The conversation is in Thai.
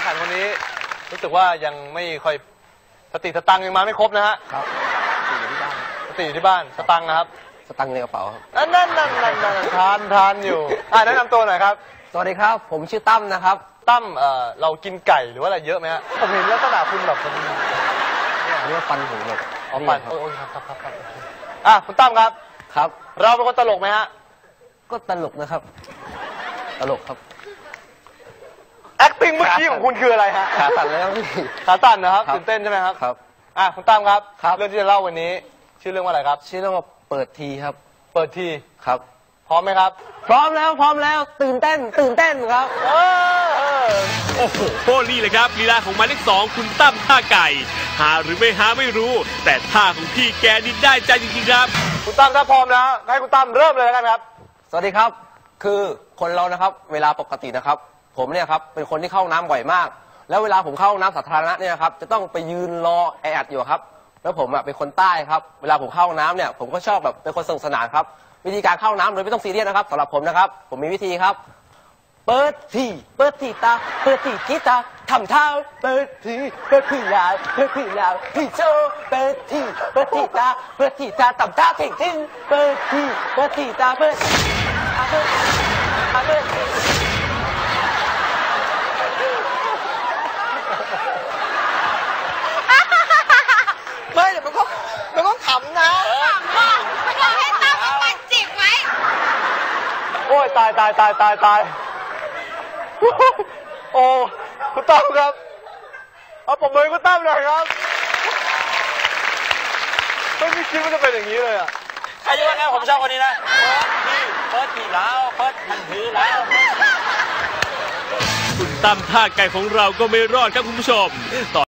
ขันคนนี้รู้สึกว่ายังไม่ค่อยสติสตังค์ยังมาไม่ครบนะฮะครับสติอยู่ที่บ้านสตังค์นะครับสตังค์ในกระเป๋าครับนั่นทานอยู่แนะนำตัวหน่อยครับสวัสดีครับผมชื่อตั้มนะครับตั้มเรากินไก่หรือว่าอะไรเยอะไหมฮะผมเห็นลักษณะคุณแบบเรียกว่าฟันผมแบบฟันโอ้ยครับคุณตั้มครับครับเราเป็นคนตลกไหมฮะก็ตลกนะครับตลกครับ acting เมื่อกี้ของคุณคืออะไรฮะขาตันแล้วขาตันนะครับตื่นเต้นใช่ไหมครับครับคุณตั้มครับเรื่องที่จะเล่าวันนี้ชื่อเรื่องว่าอะไรครับชื่อเรื่องว่าเปิดทีครับเปิดทีครับพร้อมไหมครับพร้อมแล้วตื่นเต้นครับโอ้โหนี่เลยครับลีลาของหมายเลข 2คุณตั้มท่าไก่หาหรือไม่หาไม่รู้แต่ท่าของพี่แกนี่ได้ใจจริงๆครับคุณตั้มถ้าพร้อมแล้วให้คุณตั้มเริ่มเลยแล้วกันครับสวัสดีครับคือคนเรานะครับเวลาปกตินะครับผมเนี่ยครับเป็นคนที่เข้าน้ำบ่อยมากแล้วเวลาผมเข้าน้ำสาธารณะเนี่ยครับจะต้องไปยืนรอแออัดอยู่ครับแล้วผมเป็นคนใต้ครับเวลาผมเข้าน้ำเนี่ยผมก็ชอบแบบเป็นคนสนุกสนานครับวิธีการเข้าน้ำโดยไม่ต้องซีเรียสนะครับสำหรับผมนะครับผมมีวิธีครับเปิดทีตาเปิดทีกีตาทำเท้าเปิดทียาวพี่โจเปิดทีตาทำเท้าเท่งเปิดทีตาเปิดไม่เดี๋ยวมันก็ขำนะขำว่ะเราให้ตั้มมันจิบไหมโอ้ยตายโอ้คุณตั้มครับเอาผมเลยคุณตั้มหน่อยครับไม่คิดว่าจะเป็นอย่างนี้เลยใครจะว่าไงผมชอบคนนี้นะเปิดทีแล้วเปิดทันทีแล้วคุณตั้มท่าไก่ของเราก็ไม่รอดครับคุณผู้ชม